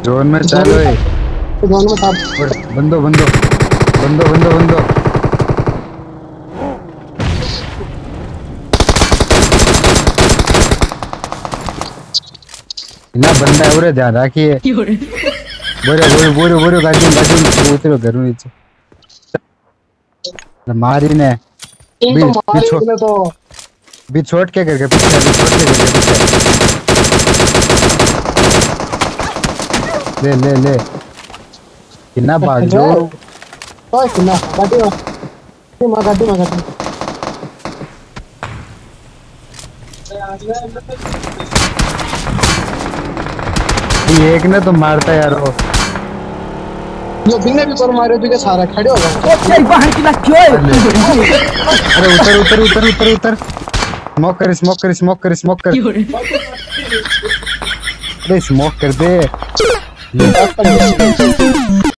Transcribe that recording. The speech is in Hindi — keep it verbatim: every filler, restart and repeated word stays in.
जोन में चालू है। जोन में था। बंदो बंदो बंदो बंदो बंदो ना बंदा है उरे ध्यान रखिए। बोरे बोरे बोरे बोरे गाड़ी गाड़ी उतरो घर में नीचे मारी ने इन बी तो बी मारे छोड़ इसने तो। बी छोड़ के करके पीछे बी छोड़ के करके पीछे ले ले ले कितना भाग जो ओए कितना गाड़ी में मार गाड़ी में गाड़ी ये एक ने तो मारता यार वो। जो बिन्ने भी पर मारे भी के सारा खड़े हो गए। ओ तेरी बहन की ना क्यों है? अरे उतर उतर उतर उतर उतर स्मोक कर स्मोक कर स्मोक कर स्मोक कर अरे स्मोक कर दे।